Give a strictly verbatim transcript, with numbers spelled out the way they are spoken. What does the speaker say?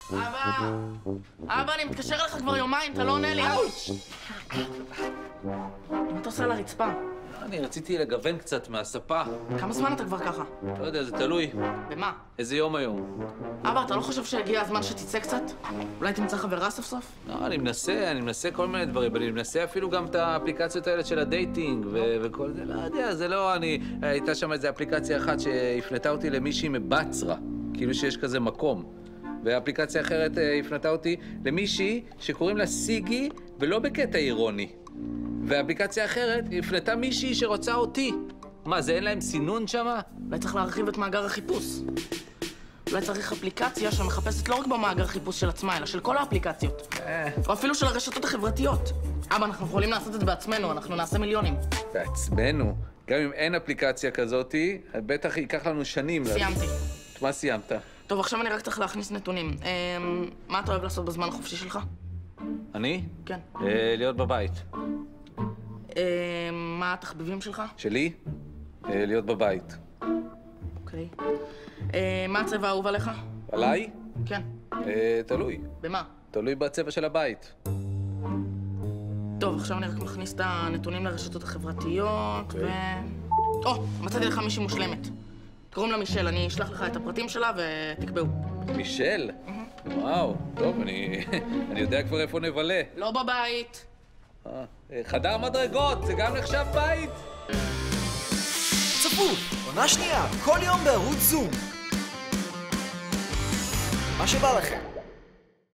אבא! אבא, אני מתקשר אליך כבר יומיים, אתה לא עונה לי. אאוץ'! מה אתה עושה על הרצפה? אני רציתי לגוון קצת מהספה. כמה זמן אתה כבר ככה? לא יודע, זה תלוי. במה? איזה יום היום? אבא, אתה לא חושב שהגיע הזמן שתצא קצת? אולי תמצא חברה סוף סוף? לא, אני מנסה, אני מנסה כל מיני דברים, אני מנסה אפילו גם את האפליקציות האלה של הדייטינג ו- וכל זה, לא יודע, זה לא, אני... הייתה שם איזו אפליקציה אחת שהפנתה אותי למישהי מבצרה, כאילו שיש כזה מקום. ואפליקציה אחרת הפנתה אותי למישהי שקוראים לה סיגי, ולא בקטע אירוני. ואפליקציה אחרת הפנתה מישהי שרוצה אותי. מה, זה אין להם סינון שמה? אולי צריך להרחיב את מאגר החיפוש. אולי צריך אפליקציה שמחפשת לא רק במאגר חיפוש של עצמה, אלא של כל האפליקציות. או אפילו של הרשתות החברתיות. אבא, אנחנו יכולים לעשות את זה בעצמנו, אנחנו נעשה מיליונים. בעצמנו? גם אם אין אפליקציה כזאת, בטח ייקח לנו שנים. סיימתי. מה סיימת? טוב, עכשיו אני רק צריך להכניס נתונים. מה אתה אוהב לעשות בזמן החופשי שלך? אני? כן. להיות בבית. מה התחביבים שלך? שלי? להיות בבית. אוקיי. מה הצבע האהוב עליך? עליי? כן. תלוי. במה? תלוי בצבע של הבית. טוב, עכשיו אני רק מכניס את הנתונים לרשתות החברתיות, ו... או, מצאתי לך מישהי מושלמת. קוראים לה מישל, אני אשלח לך את הפרטים שלה ותקבעו. מישל? וואו, טוב, אני יודע כבר איפה נבלה. לא בבית. חדר מדרגות, זה גם נחשב בית? צפוף, עונה שנייה, כל יום בערוץ זום. מה שבא לכם.